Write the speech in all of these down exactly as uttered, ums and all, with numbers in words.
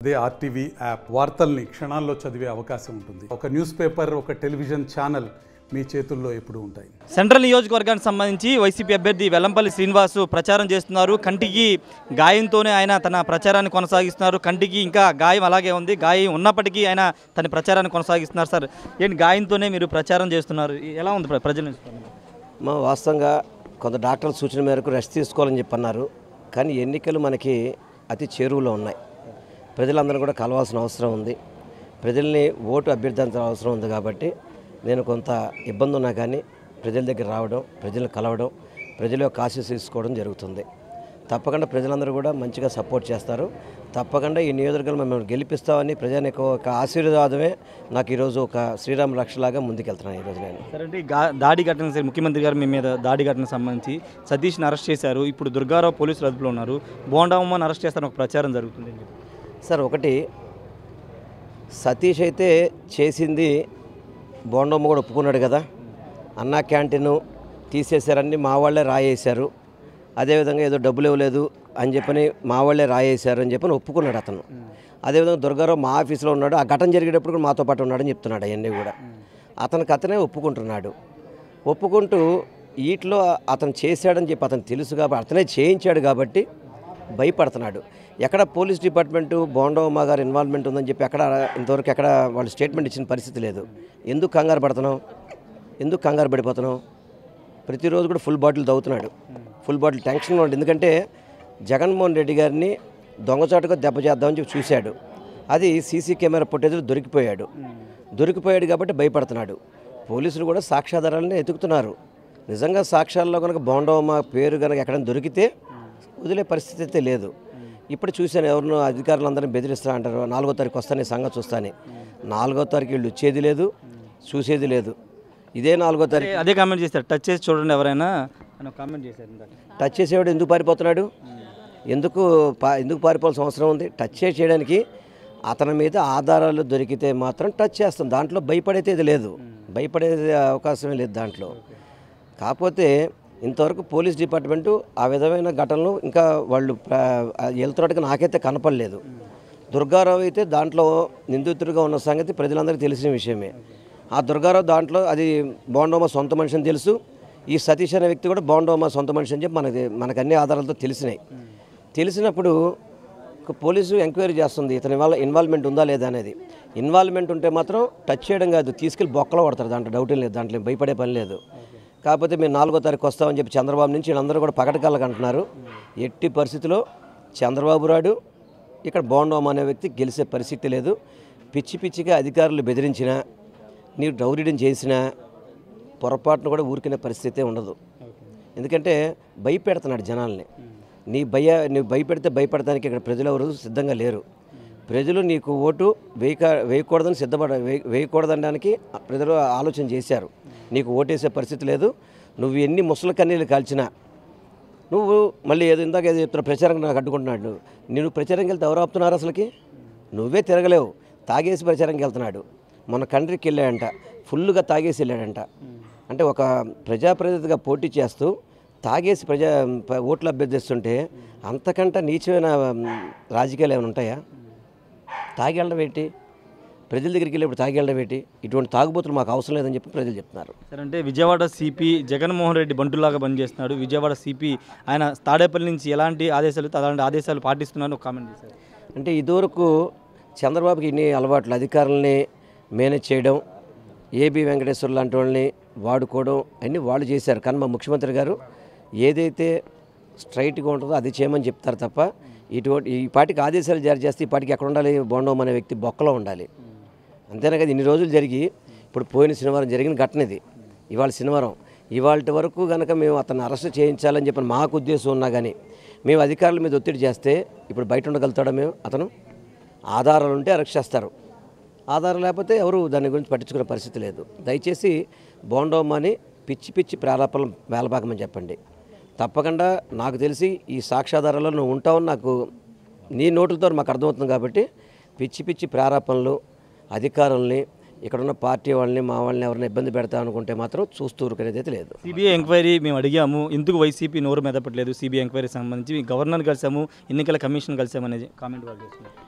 అదే RTV app వార్తల్ని క్షణాల్లో చదివే అవకాశం ఉంటుంది. ఒక న్యూస్ పేపర్, ఒక టెలివిజన్ ఛానల్ మీ చేతుల్లో ఎప్పుడూ ఉంటాయి. సెంట్రల్ నియోజకవర్గానికి సంబంధించి వైసీపీ అభ్యర్థి వెల్లంపల్లి శ్రీనివాసు ప్రచారం చేస్తున్నారు. కంటికి గాయంతోనే ఆయన తన ప్రచారాన్ని కొనసాగిస్తున్నారు. కంటికి ఇంకా గాయం అలాగే ఉంది. గాయం ఉన్నప్పటికీ ఆయన తన ప్రచారాన్ని కొనసాగిస్తున్నారు. సార్, ఏంటి గాయంతోనే మీరు ప్రచారం చేస్తున్నారు, ఎలా ఉంది ప్రజలు? మా వాస్తవంగా కొంత డాక్టర్ల సూచన మేరకు రెస్ట్ తీసుకోవాలని చెప్పి అన్నారు. కానీ ఎన్నికలు మనకి అతి చేరువలో ఉన్నాయి. ప్రజలందరూ కూడా కలవాల్సిన అవసరం ఉంది. ప్రజల్ని ఓటు అభ్యర్థించాల్సిన అవసరం ఉంది. కాబట్టి నేను కొంత ఇబ్బంది ఉన్నా కానీ ప్రజల దగ్గర రావడం, ప్రజలను కలవడం, ప్రజల యొక్క ఆశీస్సు తీసుకోవడం జరుగుతుంది. తప్పకుండా ప్రజలందరూ కూడా మంచిగా సపోర్ట్ చేస్తారు. తప్పకుండా ఈ నియోజకవర్గంలో మేము గెలిపిస్తామని ప్రజానికి ఒక ఆశీర్వాదమే నాకు ఈరోజు ఒక శ్రీరామ రక్షలాగా ముందుకెళ్తున్నాను ఈరోజు నేను. సరే, అంటే దాడి ఘటన సార్, ముఖ్యమంత్రి గారు మీ మీద దాడి ఘటనకు సంబంధించి సతీష్ని అరెస్ట్ చేశారు. ఇప్పుడు దుర్గారావు పోలీసులు అదుపులో ఉన్నారు. బోండామ్మని అరెస్ట్ చేస్తారని ఒక ప్రచారం జరుగుతుంది. సార్, ఒకటి సతీష్ అయితే చేసింది బోండమ్మ కూడా ఒప్పుకున్నాడు కదా. అన్నా క్యాంటీన్ తీసేశారని మా వాళ్ళే రాయేశారు. అదేవిధంగా ఏదో డబ్బులు ఇవ్వలేదు అని చెప్పని మా వాళ్ళే రాయేశారు అని చెప్పని ఒప్పుకున్నాడు అతను. అదేవిధంగా దుర్గారావు మా ఆఫీస్లో ఉన్నాడు. ఆ ఘటన జరిగేటప్పుడు కూడా మాతో పాటు ఉన్నాడని చెప్తున్నాడు. అవన్నీ కూడా అతనికి అతనే ఒప్పుకుంటున్నాడు. ఒప్పుకుంటూ వీటిలో అతను చేశాడని చెప్పి అతను తెలుసు కాబట్టి అతనే చేయించాడు కాబట్టి భయపడుతున్నాడు. ఎక్కడ పోలీస్ డిపార్ట్మెంటు బోండమ్మ గారు ఇన్వాల్వ్మెంట్ ఉందని చెప్పి ఎక్కడ ఇంతవరకు ఎక్కడ వాళ్ళు స్టేట్మెంట్ ఇచ్చిన పరిస్థితి లేదు. ఎందుకు కంగారు పడుతున్నావు, ఎందుకు కంగారు పడిపోతున్నావు? ప్రతిరోజు కూడా ఫుల్ బాటిల్ తాగుతున్నాడు. ఫుల్ బాటిల్ టెన్షన్గా ఉంటుంది. ఎందుకంటే జగన్మోహన్ రెడ్డి గారిని దొంగచాటుగా దెబ్బ చేద్దామని చెప్పి చూశాడు. అది సీసీ కెమెరా ఫుటేజ్లో దొరికిపోయాడు. దొరికిపోయాడు కాబట్టి భయపడుతున్నాడు. పోలీసులు కూడా సాక్ష్యాధారాలని ఎతుకుతున్నారు. నిజంగా సాక్ష్యాల్లో కనుక బోండమ్మ పేరు కనుక ఎక్కడైనా దొరికితే వదిలే పరిస్థితి అయితే లేదు. ఇప్పుడు చూశాను, ఎవరినో అధికారులందరినీ బెదిరిస్తా అంటారు. నాలుగో తారీఖు వస్తానే సంగతి చూస్తానే. నాలుగో తారీఖు వీళ్ళు వచ్చేది లేదు, చూసేది లేదు. ఇదే నాలుగో తారీఖు అదే కామెంట్ చేశారు, టచ్ చేసి చూడండి ఎవరైనా అని కామెంట్ చేశారు. టచ్ చేసేవాడు ఎందుకు పారిపోతున్నాడు? ఎందుకు పా ఎందుకు పారిపోవాల్సిన అవసరం ఉంది? టచ్ చేసి చేయడానికి అతని మీద ఆధారాలు దొరికితే మాత్రం టచ్ చేస్తాం. దాంట్లో భయపడేది లేదు, భయపడేది అవకాశమే లేదు దాంట్లో. కాకపోతే ఇంతవరకు పోలీస్ డిపార్ట్మెంటు ఆ విధమైన ఘటనలు ఇంకా వాళ్ళు వెళ్తున్నట్టుగా నాకైతే కనపడలేదు. దుర్గారావు అయితే దాంట్లో నిందితుడిగా ఉన్న సంగతి ప్రజలందరికీ తెలిసిన విషయమే. ఆ దుర్గారావు దాంట్లో అది బోండమ్మ సొంత మనిషి అని తెలుసు. ఈ సతీష్ అనే వ్యక్తి కూడా బోండమ్మ సొంత మనిషి అని చెప్పి మనకి మనకు అన్ని ఆధారాలతో తెలిసినాయి. తెలిసినప్పుడు పోలీసు ఎంక్వైరీ చేస్తుంది ఇతని వల్ల ఇన్వాల్వ్మెంట్ ఉందా లేదా అనేది. ఇన్వాల్వ్మెంట్ ఉంటే మాత్రం టచ్ చేయడం కాదు, తీసుకెళ్ళి బొక్కలో పడతారు. దాంట్లో డౌట్ ఏం లేదు, దాంట్లో భయపడే పని లేదు. కాకపోతే మేము నాలుగో తారీఖు వస్తామని చెప్పి చంద్రబాబు నుంచి వీళ్ళందరూ కూడా పకటకళ్ళకు అంటున్నారు. ఎట్టి పరిస్థితిలో చంద్రబాబు రాడు, ఇక్కడ బోండమ్మ అనే వ్యక్తి గెలిచే పరిస్థితి లేదు. పిచ్చి పిచ్చిగా అధికారులు బెదిరించినా, నీవు దౌర్జన్యం చేసినా పొరపాటును కూడా ఊరికినే పరిస్థితే ఉండదు. ఎందుకంటే భయపెడుతున్నాడు జనాల్ని. నీ భయ నువ్వు భయపెడితే భయపడటానికి ఇక్కడ ప్రజలు ఎవరు సిద్ధంగా లేరు. ప్రజలు నీకు ఓటు వేయక వేయకూడదని సిద్ధపడ వేయకూడదనడానికి ప్రజలు ఆలోచన చేశారు. నీకు ఓటేసే పరిస్థితి లేదు. నువ్వు ఎన్ని ముసలి కన్నీళ్ళు కాల్చినా నువ్వు మళ్ళీ ఏదో ఇందాక ఏదో చెప్తున్నా ప్రచారం నాకు అడ్డుకుంటున్నాడు. నేను ప్రచారంకి వెళ్తే ఎవరు ఆపుతున్నారు? అసలుకి నువ్వే తిరగలేవు. తాగేసి ప్రచారంకి వెళ్తున్నాడు. మన కంట్రీకి వెళ్ళాడంట, ఫుల్గా తాగేసి వెళ్ళాడంట. అంటే ఒక ప్రజాప్రతినిధిగా పోటీ చేస్తూ తాగేసి ప్రజా ఓట్లు అభ్యర్థిస్తుంటే అంతకంటే నీచమైన రాజకీయాలు ఏమైనా ఉంటాయా? తాగి వెళ్ళడం ఏంటి? ప్రజల దగ్గరికి వెళ్ళేప్పుడు తాగి వెళ్ళడం ఏంటి? ఇటువంటి తాగుబోతులు మాకు అవసరం లేదని చెప్పి ప్రజలు చెప్తున్నారు. సరే, అంటే విజయవాడ సిపి జగన్మోహన్ రెడ్డి బంటులాగా పనిచేస్తున్నాడు. విజయవాడ సిపి ఆయన తాడేపల్లి నుంచి ఎలాంటి ఆదేశాలు అలాంటి ఆదేశాలు పాటిస్తున్నారని ఒక కామెంట్ చేశారు. అంటే ఇదివరకు చంద్రబాబుకి ఇన్ని అలవాట్లు, అధికారులని మేనేజ్ చేయడం, ఏబి వెంకటేశ్వర లాంటి వాళ్ళని వాడుకోవడం అన్నీ వాళ్ళు చేశారు. కానీ మా ముఖ్యమంత్రి గారు ఏదైతే స్ట్రైట్గా ఉంటుందో అది చేయమని చెప్తారు తప్ప ఇటువంటి ఈ పాటికి ఆదేశాలు జారీ చేస్తే ఈ పాటికి ఎక్కడ ఉండాలి? బోండమ్మ అనే వ్యక్తి బొక్కలో ఉండాలి. అంతేనా కదా? ఇన్ని రోజులు జరిగి ఇప్పుడు పోయిన శనివారం జరిగిన ఘటన ఇది. ఇవాళ శనివారం ఇవాళ వరకు కనుక మేము అతన్ని అరెస్ట్ చేయించాలని చెప్పి మాకు ఉద్దేశం ఉన్నా కానీ మేము అధికారుల మీద ఒత్తిడి చేస్తే ఇప్పుడు బయట ఉండగలుగుతాడా? మేము అతను ఆధారాలు ఉంటే అరెస్ట్ చేస్తారు. ఆధారం లేకపోతే ఎవరు దాని గురించి పట్టించుకునే పరిస్థితి లేదు. దయచేసి బోండమ్మని పిచ్చి పిచ్చి ప్రాలాపనలు వేలబాకమని చెప్పండి. తప్పకుండా నాకు తెలిసి ఈ సాక్ష్యాధారాల్లో నువ్వు ఉంటావని నాకు నీ నోటులతో మాకు అర్థమవుతుంది. కాబట్టి పిచ్చి పిచ్చి ప్రారాపణలు అధికారుల్ని ఇక్కడున్న పార్టీ వాళ్ళని మా వాళ్ళని ఎవరైనా ఇబ్బంది పెడతా అనుకుంటే మాత్రం చూస్తూ ఊరుకునేది అయితే లేదు. సిబిఐ ఎంక్వైరీ మేము అడిగాము, ఎందుకు వైసీపీ నోరు మెదపట్లేదు? సిబిఐ ఎంక్వైరీ సంబంధించి గవర్నర్ కలిసాము, ఎన్నికల కమిషన్ కలిసామనేది కామెంట్ వాళ్ళు చేస్తున్నారు.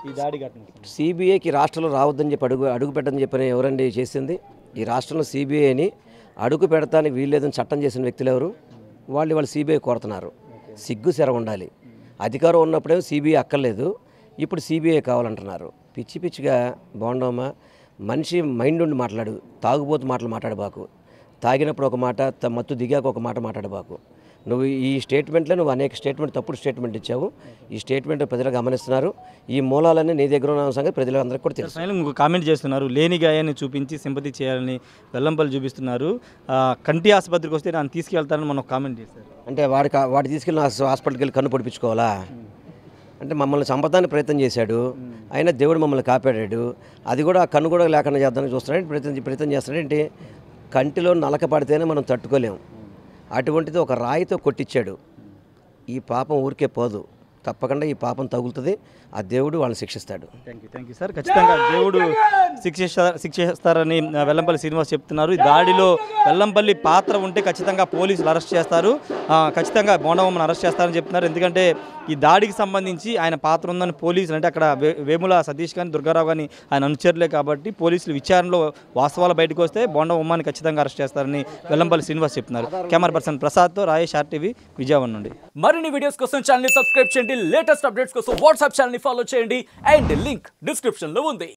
ఈ దాడి ఘటన సిబిఐకి రాష్ట్రంలో రావద్దని చెప్పి అడుగు అడుగు పెట్టని చెప్పని ఎవరండి చేసింది? ఈ రాష్ట్రంలో సిబిఐని అడుగు పెడతానికి వీల్లేదని చట్టం చేసిన వ్యక్తులు ఎవరు? వాళ్ళు వాళ్ళు సిబిఐ కోరుతున్నారు. సిగ్గు సెర ఉండాలి. అధికారం ఉన్నప్పుడే సిబిఐ అక్కర్లేదు, ఇప్పుడు సిబిఐ కావాలంటున్నారు. పిచ్చి పిచ్చిగా బాగుండమ్మా. మనిషి మైండ్ ఉండి మాట్లాడు, తాగుబోతు మాటలు మాట్లాడబాకు. తాగినప్పుడు ఒక మాట, మత్తు దిగాక ఒక మాట మాట్లాడబాకు. నువ్వు ఈ స్టేట్మెంట్లో నువ్వు అనేక స్టేట్మెంట్ తప్పుడు స్టేట్మెంట్ ఇచ్చావు. ఈ స్టేట్మెంట్ ప్రజలు గమనిస్తున్నారు. ఈ మూలాలన్నీ నీ దగ్గర ఉన్న సంగతి ప్రజలందరికీ కూడా తెలుసు. ఫైనల్ ఇంకో కామెంట్ చేస్తున్నారు, లేని గాయాన్ని చూపించి సింపతి చేయాలని వెల్లంపల్లి చూపిస్తున్నారు. కంటి ఆసుపత్రికి వస్తే నన్ను తీసుకెళ్తానని మనం కామెంట్ చేశారు. అంటే వాడికి వాడి తీసుకెళ్ళి హాస్పిటల్కి వెళ్ళి కన్ను పొడిపించుకోవాలా? అంటే మమ్మల్ని చంపడానికి ప్రయత్నం చేశాడు, అయినా దేవుడు మమ్మల్ని కాపాడాడు. అది కూడా ఆ కన్ను కూడా లేకుండా చేద్దామని చూస్తున్నాడు, ప్రయత్నం ప్రయత్నం చేస్తున్నాడేంటి? కంటిలో నలక పడితేనే మనం తట్టుకోలేము. అటువంటిది ఒక రాయితో కొట్టించాడు. ఈ పాపం ఊరికే పోదు, తప్పకుండా ఈ పాపం తగులుతుంది. ఆ దేవుడు వాళ్ళని శిక్షిస్తాడు. Thank you thank you sir. ఖచ్చితంగా దేవుడు శిక్షిస్తా శిక్షిస్తారని వెల్లంపల్లి శ్రీనివాస్ చెప్తున్నారు. ఈ దాడిలో వెల్లంపల్లి పాత్ర ఉంటే ఖచ్చితంగా పోలీసులు అరెస్ట్ చేస్తారు, ఖచ్చితంగా బోండమ్మని అరెస్ట్ చేస్తారని చెప్తున్నారు. ఎందుకంటే ఈ దాడికి సంబంధించి ఆయన పాత్ర ఉందని పోలీసులు, అంటే అక్కడ వే వేముల సతీష్ కానీ దుర్గారావు కానీ ఆయన అనుచరులే కాబట్టి పోలీసులు విచారణలో వాస్తవాలు బయటకు వస్తే బోండమ్మని ఖచ్చితంగా అరెస్ట్ చేస్తారని వెల్లంపల్లి శ్రీనివాస్ చెప్తున్నారు. కెమెరా పర్సన్ ప్రసాద్తో రాయేష్ ఆర్టీవీ విజయవాడ నుండి. మరిన్ని వీడియోస్ కోసం ఛానల్ సబ్స్క్రైబ్ చేయండి, లేటెస్ట్ అప్డేట్స్ కోసం వాట్సాప్ ఛానల్ ఫాలో చేయండి అండ్ లింక్ డిస్క్రిప్షన్ లో ఉంది.